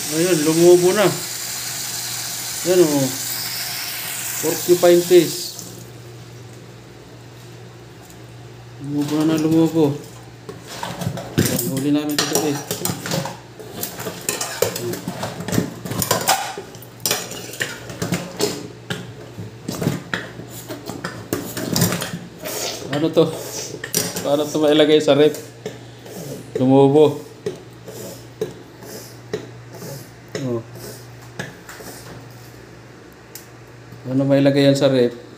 Ayun, lumubo na. Yan o. Porcupine fish. Lumubo na lumubo. Yan, huli namin ito tabi. Ano to? Paano ito mailagay sa rep? Lumubo. Oh. Ano mailagay yan sa rep?